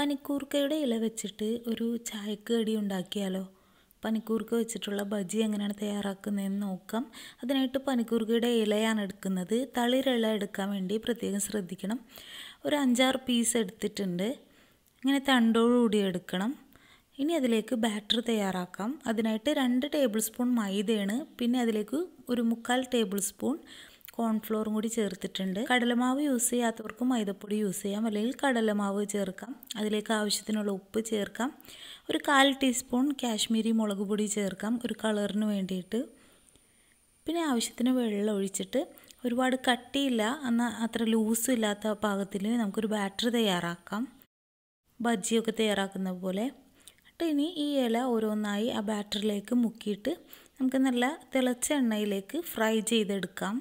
പനിക്കൂർക്കയുടെ ഇല വെച്ചിട്ട് ഒരു ചായക്ക് കടി ഉണ്ടാക്കിയാലോ? പനിക്കൂർക്ക വെച്ചിട്ടുള്ള ബജി എങ്ങനെയാണ് തയ്യാറാക്കുന്നതെന്ന് നോക്കാം. അതിനായിട്ട് പനിക്കൂർക്കയുടെ ഇലയാണ് എടുക്കുന്നത്. തളിരില എടുക്കാൻ വേണ്ടി പ്രത്യേകം ശ്രദ്ധിക്കണം. ഒരു 5-6 പീസ് എടുത്തിട്ടുണ്ട്. ഇങ്ങനെ തണ്ടോടുകൂടി എടുക്കണം. ഇനി അതിലേക്ക് ബാറ്റർ തയ്യാറാക്കാം. അതിനായിട്ട് 2 ടേബിൾ സ്പൂൺ മൈദയാണ്, പിന്നെ അതിലേക്ക് ഒരു 3/4 ടേബിൾ സ്പൂൺ കോൺഫ്ലോറും കൂടി ചേർത്തിട്ടുണ്ട്. കടലമാവ് യൂസ് ചെയ്യാത്തവർക്ക് മൈദപ്പൊടി യൂസ് ചെയ്യാം, അല്ലെങ്കിൽ കടലമാവ് ചേർക്കാം. അതിലേക്ക് ആവശ്യത്തിനുള്ള ഉപ്പ് ചേർക്കാം. ഒരു 1/4 ടീസ്പൂൺ കാശ്മീരി മുളക് പൊടി ചേർക്കാം, ഒരു കളറിന് വേണ്ടിയിട്ട്. പിന്നെ ആവശ്യത്തിന് വെള്ളം ഒഴിച്ചിട്ട് ഒരുപാട് കട്ടിയില്ല എന്നാൽ അത്ര ലൂസും ഇല്ലാത്ത പാകത്തിൽ നമുക്കൊരു ബാറ്റർ തയ്യാറാക്കാം, ബജിയൊക്കെ തയ്യാറാക്കുന്ന പോലെ. ഇനി ഈ ഇല ഓരോന്നായി ആ ബാറ്ററിലേക്ക് മുക്കിയിട്ട് നമുക്ക് നല്ല തിളച്ച എണ്ണയിലേക്ക് ഫ്രൈ ചെയ്തെടുക്കാം.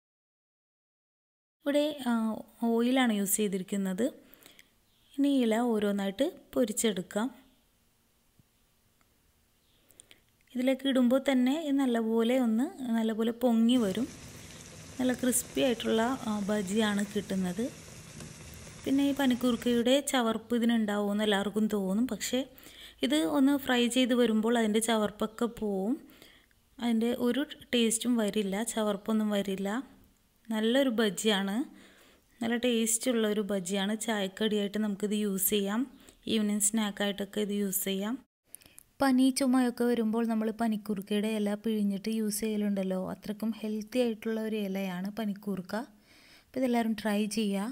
ഇവിടെ ഓയിലാണ് യൂസ് ചെയ്തിരിക്കുന്നത്. ഇനി ഇല ഓരോന്നായിട്ട് പൊരിച്ചെടുക്കാം. ഇതിലേക്ക് ഇടുമ്പോൾ തന്നെ നല്ലപോലെ പൊങ്ങി വരും. നല്ല ക്രിസ്പി ആയിട്ടുള്ള ബജിയാണ് കിട്ടുന്നത്. പിന്നെ ഈ പനിക്കൂർക്കയുടെ ചവർപ്പ് ഇതിനുണ്ടാവുമെന്ന് എല്ലാവർക്കും തോന്നും, പക്ഷേ ഇത് ഒന്ന് ഫ്രൈ ചെയ്ത് വരുമ്പോൾ അതിൻ്റെ ചവർപ്പൊക്കെ പോവും. അതിൻ്റെ ഒരു ടേസ്റ്റും വരില്ല, ചവർപ്പൊന്നും വരില്ല. നല്ലൊരു ബജിയാണ്, നല്ല ടേസ്റ്റുള്ളൊരു ബജിയാണ്. ചായക്കടിയായിട്ട് നമുക്കിത് യൂസ് ചെയ്യാം, ഈവനിങ് സ്നാക്കായിട്ടൊക്കെ ഇത് യൂസ് ചെയ്യാം. പനി ചുമയൊക്കെ വരുമ്പോൾ നമ്മൾ പനിക്കൂർക്കയുടെ ഇല പിഴിഞ്ഞിട്ട് യൂസ് ചെയ്യലുണ്ടല്ലോ, അത്രക്കും ഹെൽത്തി ആയിട്ടുള്ള ഒരു ഇലയാണ് പനിക്കൂർക്ക. അപ്പോൾ ഇതെല്ലാവരും ട്രൈ ചെയ്യുക.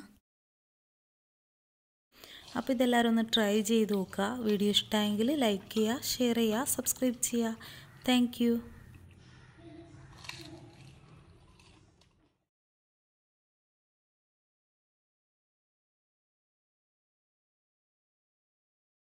അപ്പോൾ ഇതെല്ലാവരും ഒന്ന് ട്രൈ ചെയ്ത് നോക്കുക. വീഡിയോ ഇഷ്ടമായെങ്കിൽ ലൈക്ക് ചെയ്യുക, ഷെയർ ചെയ്യുക, സബ്സ്ക്രൈബ് ചെയ്യുക. Thank U.